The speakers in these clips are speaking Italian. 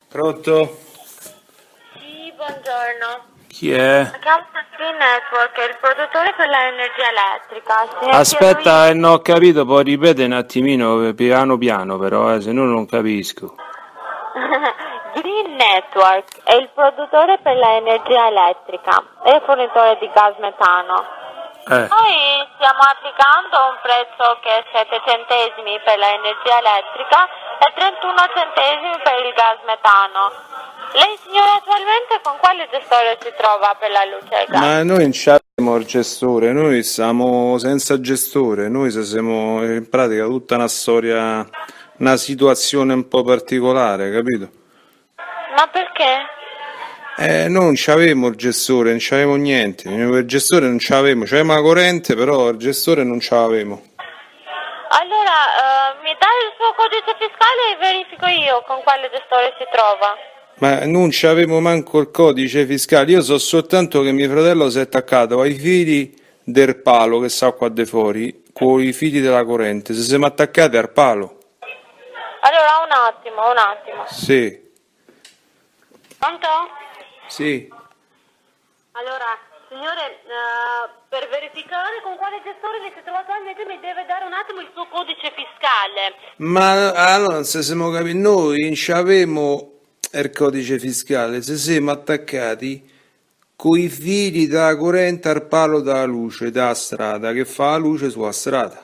Pronto? Sì, buongiorno. Chi è? La Casa Green Network è il produttore per l'energia elettrica. Se Aspetta, non ho capito, poi ripete un attimino, piano piano però, se no non capisco. Green Network è il produttore per l'energia elettrica e il fornitore di gas metano. Noi stiamo applicando un prezzo che è 7 centesimi per l'energia elettrica e 31 centesimi per il gas metano. Lei signora attualmente con quale gestore si trova per la luce e il gas? Ma noi non abbiamo il gestore, noi siamo senza gestore, noi siamo in pratica tutta una storia, una situazione un po' particolare, capito? Ma perché? Non c'avevamo il gestore, non c'avevamo niente, il gestore non c'avevamo la corrente, però il gestore non c'avevamo. Allora, mi dà il suo codice fiscale e verifico io con quale gestore si trova. Ma non c'avevo manco il codice fiscale, io so soltanto che mio fratello si è attaccato ai fili del palo che sta qua di fuori, con i fili della corrente, se siamo attaccati al palo. Allora, un attimo. Sì, Pronto? sì. Allora, signore, per verificare con quale gestore si trova attualmente mi deve dare un attimo il suo codice fiscale. Ma allora, se siamo capiti, noi non c'avevamo il codice fiscale, se siamo attaccati con i fili della corrente al palo della luce, della strada, che fa la luce sulla strada.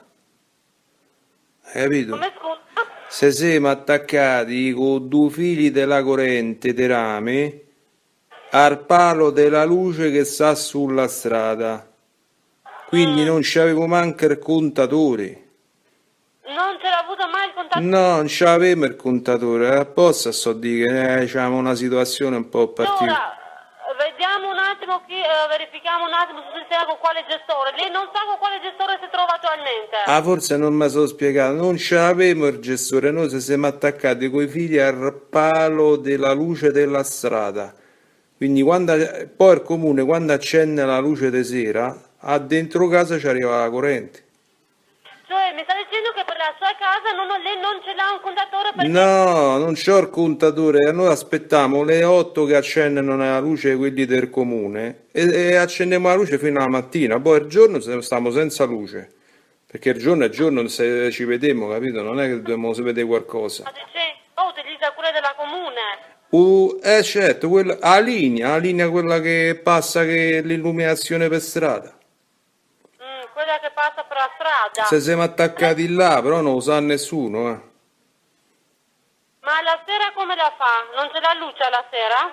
Hai capito? Come scusa? Se siamo attaccati con due fili della corrente di rame al palo della luce che sta sulla strada, quindi non c'avevo manco il contatore. Non ce l'ha avuto mai il contatto? No, non c'avevamo il contatore, apposta sto a dire che c'è una situazione un po' particolare. Allora, vediamo un attimo qui, verifichiamo un attimo sul sistema con quale gestore. Lei non sa con quale gestore si trova attualmente? Ah, forse non mi sono spiegato, non c'avevamo il gestore, noi ci siamo attaccati coi fili al palo della luce della strada. Quindi poi il comune quando accende la luce di sera, a dentro casa ci arriva la corrente. Cioè, mi sta dicendo che per la sua casa lei non ce l'ha un contatore perché... No, non c'ho il contatore, noi aspettiamo le 8 che accendono la luce quelli del comune e accendiamo la luce fino alla mattina, poi il giorno stiamo senza luce, perché il giorno è giorno se ci vediamo, capito? Non è che dobbiamo vedere qualcosa. Sta dicendo, utilizza quella della comune. Certo, la linea quella che passa che l'illuminazione per strada. Quella che passa per la strada. Se siamo attaccati là, però non lo sa nessuno, eh. Ma la sera come la fa? Non ce l'ha luce alla sera?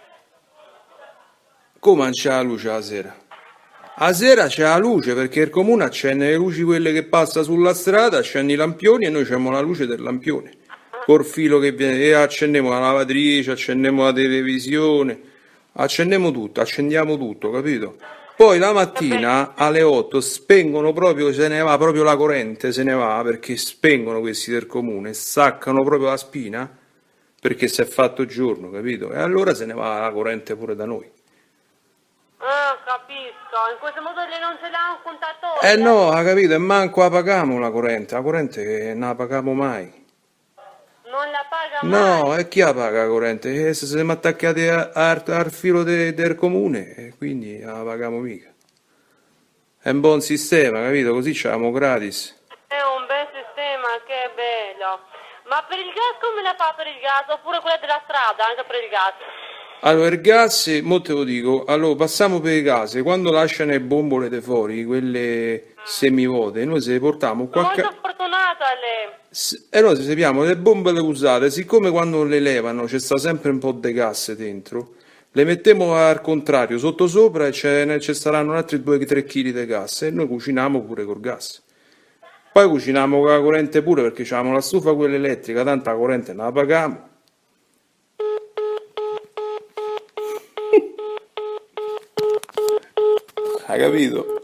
Come non c'è la luce la sera? A sera c'è la luce perché il comune accende le luci quelle che passa sulla strada, accende i lampioni e noi abbiamo la luce del lampione. Col filo che viene, e accendiamo la lavatrice, accendiamo la televisione, accendiamo tutto, capito? Poi la mattina alle 8 spengono proprio, se ne va proprio la corrente, se ne va perché spengono questi del comune, staccano proprio la spina perché si è fatto giorno, capito? E allora se ne va la corrente pure da noi. Ah, capisco. In questo modo lei non ce l'ha un contatore? Eh no, ha capito, e manco la pagamo la corrente non la pagamo mai. Non la paga mai? No, e chi la paga la corrente? Se siamo attaccati al filo del comune, e quindi non la pagamo mica. È un buon sistema, capito? Così c'avamo gratis. È un bel sistema, che bello. Ma per il gas come la fa per il gas? Oppure quella della strada, anche per il gas? Allora, il gas, mo te lo dico, allora passiamo per le case, quando lasciano le bombole di fuori, quelle semivuote, noi se le portiamo qua Molto fortunata lei. e noi se sappiamo le bombole usate, siccome quando le levano c'è sta sempre un po' di gas dentro, le mettiamo al contrario, sotto sopra e ci saranno altri 2-3 kg di gas e noi cuciniamo pure col gas. Poi cuciniamo con la corrente pure perché abbiamo la stufa quella elettrica, tanta corrente non la paghiamo. Hai capito?